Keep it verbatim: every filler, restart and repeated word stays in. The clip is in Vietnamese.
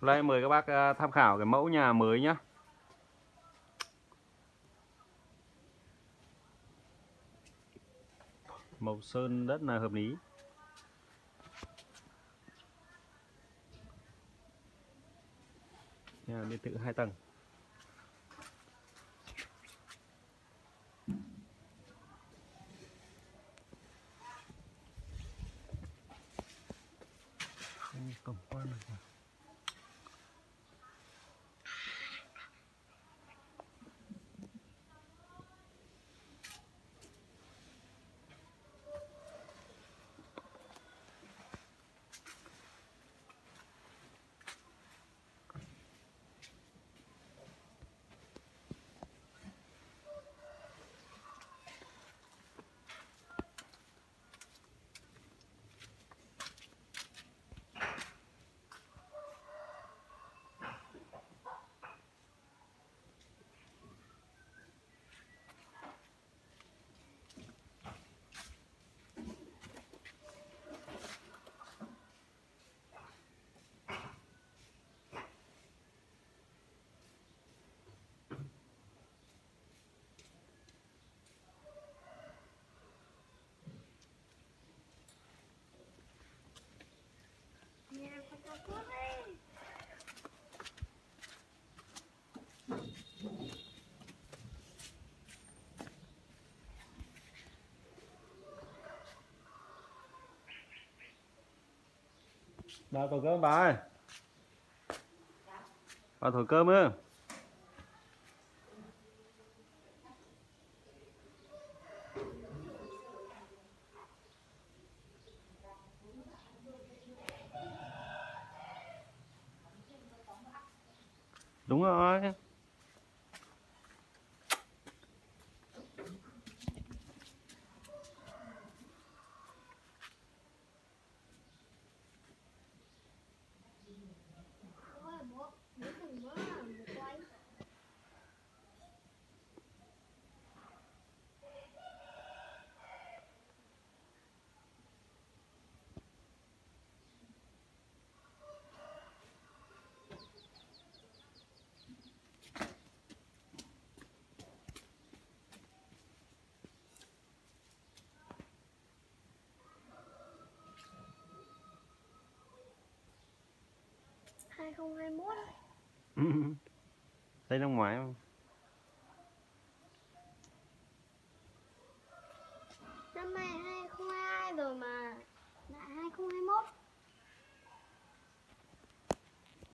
Đây mời các bác à, tham khảo cái mẫu nhà mới nhá. Màu sơn rất là hợp lý. Nhà biệt thự hai tầng. Không tổng quan được nào. Bà thổi cơm bà ơi. Bà thổi cơm ư? Đúng rồi. hai không hai mốt Đây năm ngoái không? Năm nay hai không hai hai rồi mà lại hai không hai mốt.